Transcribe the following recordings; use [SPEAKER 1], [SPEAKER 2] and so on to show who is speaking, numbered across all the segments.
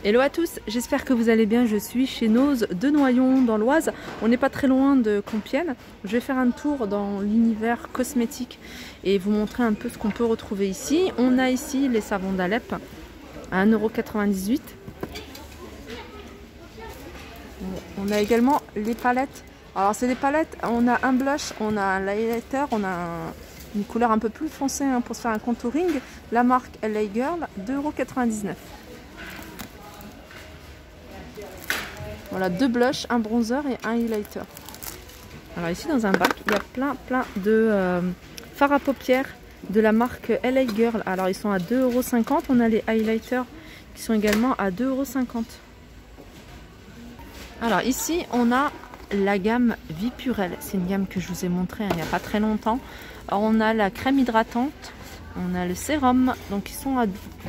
[SPEAKER 1] Hello à tous, j'espère que vous allez bien. Je suis chez Nose de Noyon dans l'Oise. On n'est pas très loin de Compiègne. Je vais faire un tour dans l'univers cosmétique et vous montrer un peu ce qu'on peut retrouver ici. On a ici les savons d'Alep à 1,98 €. On a également les palettes. Alors c'est des palettes, on a un blush, on a un highlighter, on a une couleur un peu plus foncée pour se faire un contouring. La marque LA Girl, 2,99 €. Voilà, deux blushs, un bronzer et un highlighter. Alors ici dans un bac, il y a plein de fards à paupières de la marque LA Girl. Alors ils sont à 2,50 €. On a les highlighters qui sont également à 2,50 €. Alors ici on a la gamme Vipurelle. C'est une gamme que je vous ai montrée il n'y a pas très longtemps. Alors, on a la crème hydratante. On a le sérum, donc ils sont à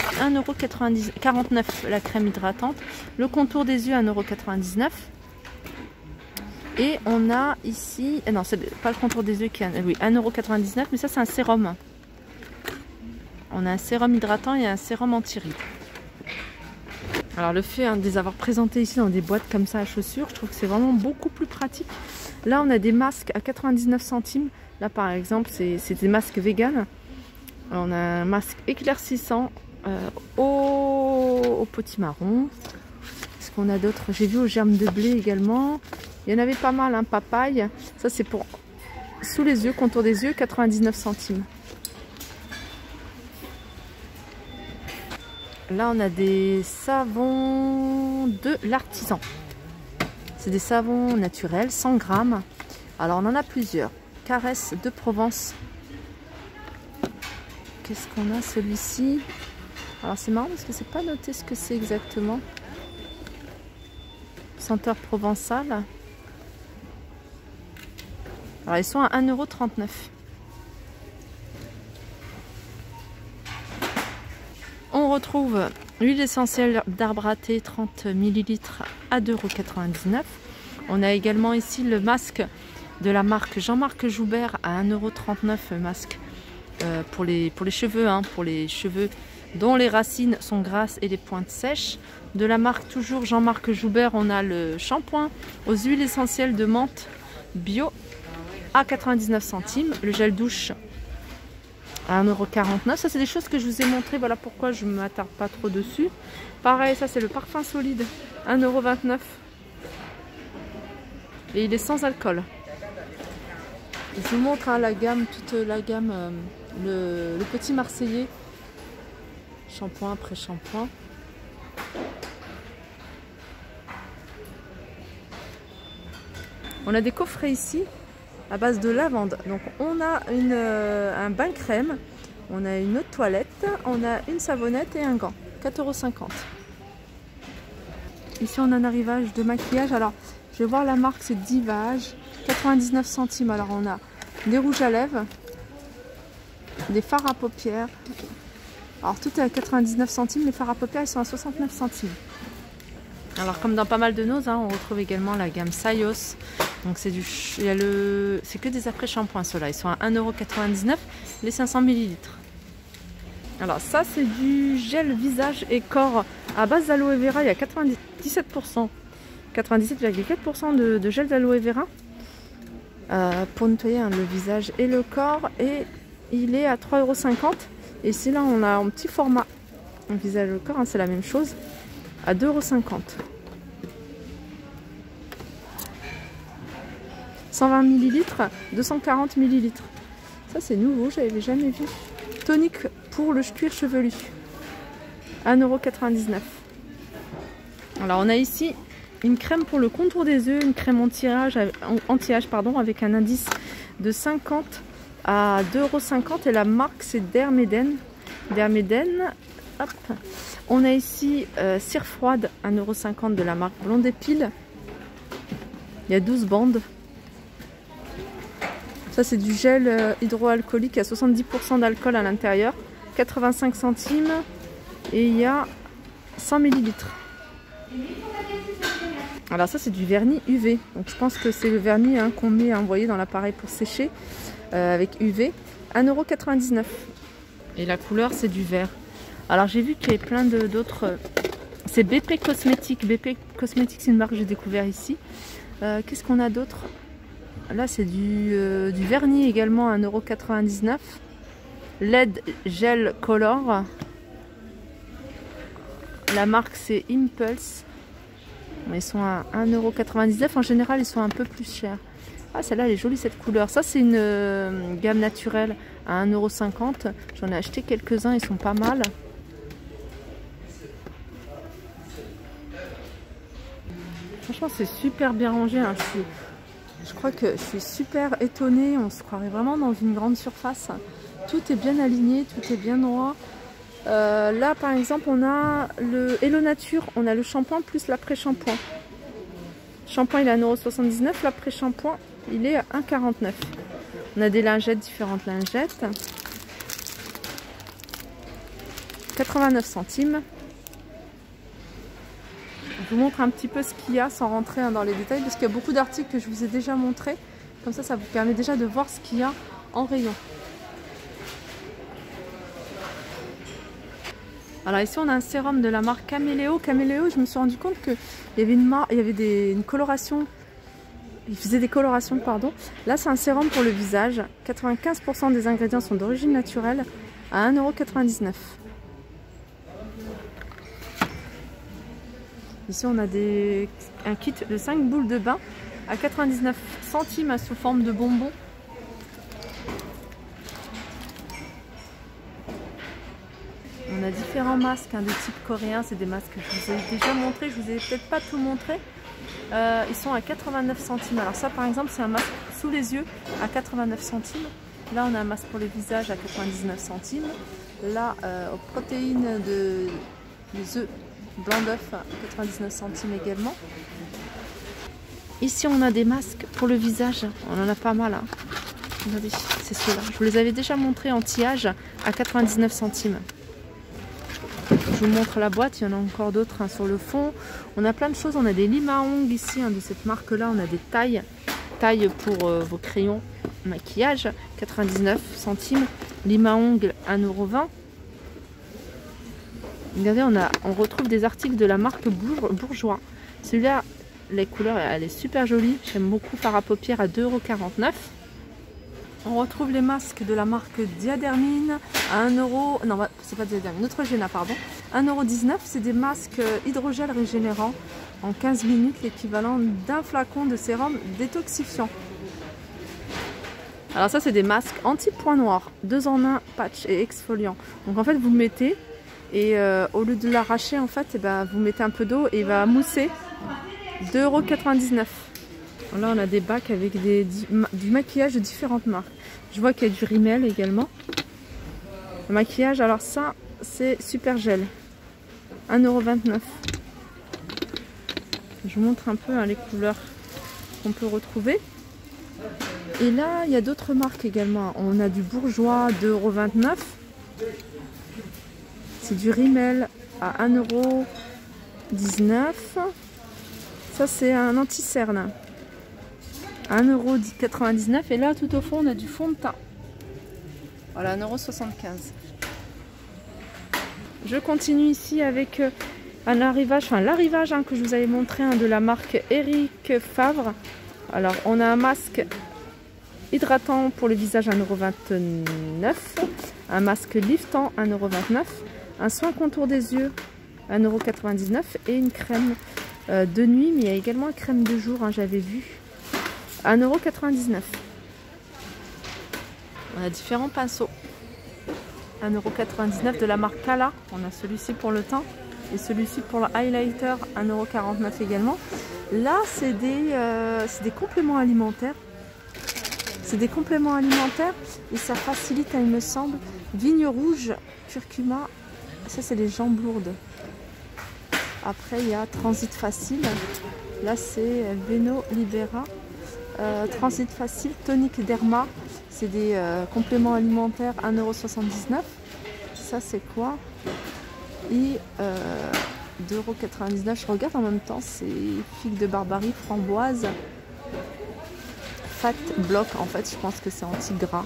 [SPEAKER 1] 1,49 € la crème hydratante. Le contour des yeux à 1,99 €. Et on a ici, non c'est pas le contour des yeux qui est, oui, 1,99 €, mais ça c'est un sérum. On a un sérum hydratant et un sérum anti-rides. Alors le fait de les avoir présentés ici dans des boîtes comme ça à chaussures, je trouve que c'est vraiment beaucoup plus pratique. Là on a des masques à 99 centimes. Là par exemple c'est des masques vegan. On a un masque éclaircissant au potimarron. Qu'est-ce qu'on a d'autre? J'ai vu aux germes de blé également. Il y en avait pas mal, hein, papaye. Ça c'est pour sous les yeux, contour des yeux, 99 centimes. Là on a des savons de l'artisan. C'est des savons naturels, 100 grammes. Alors on en a plusieurs. Caresse de Provence. Qu'est-ce qu'on a celui-ci? Alors c'est marrant parce que c'est pas noté ce que c'est exactement. Senteur provençale. Alors ils sont à 1,39 €. On retrouve l'huile essentielle d'arbre à thé 30 ml à 2,99 €. On a également ici le masque de la marque Jean-Marc Joubert à 1,39 € masque. Pour les cheveux, hein, pour les cheveux dont les racines sont grasses et les pointes sèches. De la marque toujours Jean-Marc Joubert, on a le shampoing aux huiles essentielles de menthe bio à 99 centimes. Le gel douche à 1,49 €. Ça c'est des choses que je vous ai montrées, voilà pourquoi je ne m'attarde pas trop dessus. Pareil, ça c'est le parfum solide, 1,29 €. Et il est sans alcool. Je vous montre la gamme, toute la gamme, le petit Marseillais, shampoing après shampoing. On a des coffrets ici à base de lavande. Donc on a un bain crème, on a une eau de toilette, on a une savonnette et un gant, 4,50 €. Ici on a un arrivage de maquillage. Alors je vais voir la marque, c'est Divage, 99 centimes. Alors on a des rouges à lèvres, des fards à paupières. Alors tout est à 99 centimes, les fards à paupières ils sont à 69 centimes. Alors comme dans pas mal de Nose, hein, on retrouve également la gamme Sayos. Donc c'est c'est que des après shampoings ceux-là, ils sont à 1,99 € les 500 ml. Alors ça c'est du gel visage et corps à base d'aloe vera, il y a 97%. 97,4% de gel d'aloe vera pour nettoyer le visage et le corps, et il est à 3,50 €. Et ici là on a en petit format un visage et le corps, hein, c'est la même chose, à 2,50 €. 120 ml, 240 ml. Ça c'est nouveau, j'avais jamais vu. Tonique pour le cuir chevelu, 1,99 €. Alors on a ici une crème pour le contour des yeux, une crème anti-âge avec un indice de 50 à 2,50 € et la marque c'est Dermeden. Hop. On a ici cire froide, 1,50 € de la marque Blonde Épile. Il y a 12 bandes. Ça c'est du gel hydroalcoolique à 70% d'alcool à l'intérieur, 85 centimes, et il y a 100 ml. Alors ça c'est du vernis UV, donc je pense que c'est le vernis, hein, qu'on met, hein, vous voyez, dans l'appareil pour sécher avec UV, 1,99 €. Et la couleur c'est du vert. Alors j'ai vu qu'il y avait plein d'autres C'est BP Cosmétique. BP Cosmétique, c'est une marque que j'ai découvert ici. Qu'est-ce qu'on a d'autre? Là, c'est du vernis également à 1,99 €. LED Gel Color. La marque, c'est Impulse. Ils sont à 1,99 €. En général, ils sont un peu plus chers. Ah, celle-là, elle est jolie cette couleur. Ça, c'est une gamme naturelle à 1,50 €. J'en ai acheté quelques-uns, ils sont pas mal. Franchement, c'est super bien rangé. Hein. Je crois que je suis super étonnée. On se croirait vraiment dans une grande surface. Tout est bien aligné, tout est bien droit. Là, par exemple, on a le Hello Nature. On a le shampoing plus l'après-shampoing. Shampoing, il est à 1,79 €. L'après-shampoing, il est à 1,49 €. On a des lingettes, différentes lingettes. 89 centimes. Je vous montre un petit peu ce qu'il y a sans rentrer dans les détails parce qu'il y a beaucoup d'articles que je vous ai déjà montrés. Comme ça, ça vous permet déjà de voir ce qu'il y a en rayon. Alors ici, on a un sérum de la marque Caméléo. Caméléo, je me suis rendu compte qu'il y avait une coloration. Il faisait des colorations, pardon. Là, c'est un sérum pour le visage. 95% des ingrédients sont d'origine naturelle à 1,99 €. Ici, on a un kit de 5 boules de bain à 99 centimes sous forme de bonbons. On a différents masques de type coréen. C'est des masques que je vous ai déjà montrés. Je vous ai peut-être pas tout montré. Ils sont à 89 centimes. Alors ça, par exemple, c'est un masque sous les yeux à 89 centimes. Là, on a un masque pour le visage à 99 centimes. Là, aux protéines des œufs blanc d'œuf à 99 centimes également. Ici, on a des masques pour le visage. On en a pas mal. Hein. Regardez, c'est ceux-là. Je vous les avais déjà montrés en tillage à 99 centimes. Je vous montre la boîte, il y en a encore d'autres sur le fond. On a plein de choses, on a des limes à ongles ici de cette marque-là. On a des tailles pour vos crayons maquillage, 99 centimes. Limes à ongles, 1,20 €. Regardez, on retrouve des articles de la marque Bourjois. Celui-là, les couleurs, elle est super jolie. J'aime beaucoup. Fard à paupières à 2,49 €. On retrouve les masques de la marque Diadermine à 1 €. Non, c'est pas Diadermine, Neutrogena, pardon. 1,19 €. C'est des masques hydrogel régénérants en 15 minutes, l'équivalent d'un flacon de sérum détoxifiant. Alors ça, c'est des masques anti-point noir, 2 en 1, patch et exfoliant. Donc en fait, vous le mettez et au lieu de l'arracher, en fait, vous mettez un peu d'eau et il va mousser. 2,99 €. Là, on a des bacs avec du maquillage de différentes marques. Je vois qu'il y a du Rimmel également. Le maquillage, alors ça, c'est Super Gel. 1,29 €. Je vous montre un peu les couleurs qu'on peut retrouver. Et là, il y a d'autres marques également. On a du Bourjois, 2,29 €. C'est du Rimmel à 1,19 €. Ça, c'est un anti-cerne. 1,99 €. Et là, tout au fond, on a du fond de teint. Voilà, 1,75 €. Je continue ici avec un arrivage, l'arrivage que je vous avais montré de la marque Eric Favre. Alors, on a un masque hydratant pour le visage, 1,29 €. Un masque liftant, 1,29 €. Un soin contour des yeux, 1,99 € et une crème de nuit, mais il y a également une crème de jour, j'avais vu, 1,99 €. On a différents pinceaux, 1,99 € de la marque Kala. On a celui-ci pour le teint et celui-ci pour le highlighter, 1,49 € également. Là, c'est des compléments alimentaires. C'est des compléments alimentaires et ça facilite, il me semble, vigne rouge, curcuma. Ça, c'est les jambes lourdes. Après, il y a Transit Facile. Là, c'est Veno Libera. Transit Facile, Tonique Derma. C'est des compléments alimentaires, 1,79 €. Ça, c'est quoi? Et 2,99 €. Je regarde en même temps. C'est Figue de Barbarie, framboise. Fat Block. En fait, je pense que c'est anti-gras.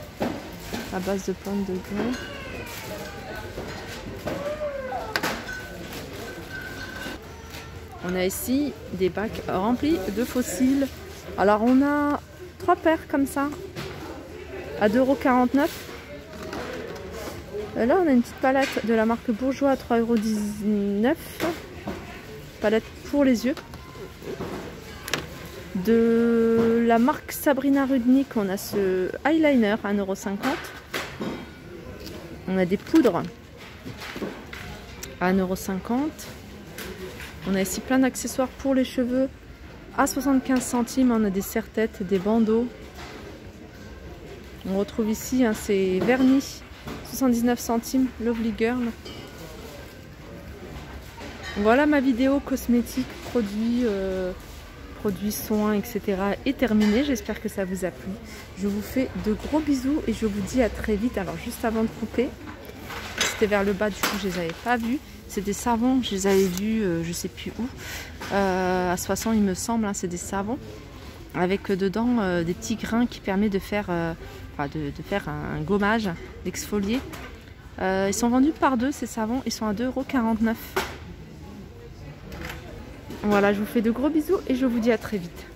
[SPEAKER 1] À base de plantes de grès. On a ici des bacs remplis de fossiles. Alors on a 3 paires comme ça à 2,49 €. Là on a une petite palette de la marque Bourjois à 3,19 €. Palette pour les yeux. De la marque Sabrina Rudnick, on a ce eyeliner à 1,50 €. On a des poudres à 1,50 €. On a ici plein d'accessoires pour les cheveux à 75 centimes. On a des serre-têtes, des bandeaux. On retrouve ici ces vernis, 79 centimes, Lovely Girl. Voilà, ma vidéo cosmétique, produits, soins, etc. est terminée. J'espère que ça vous a plu. Je vous fais de gros bisous et je vous dis à très vite. Alors juste avant de couper, c'était vers le bas, du coup je les avais pas vus. C'est des savons, je les avais vus, je sais plus où, à 60 il me semble, c'est des savons avec dedans des petits grains qui permettent de faire, de faire un gommage, d'exfolier. Ils sont vendus par 2 ces savons, ils sont à 2,49 €. Voilà, je vous fais de gros bisous et je vous dis à très vite.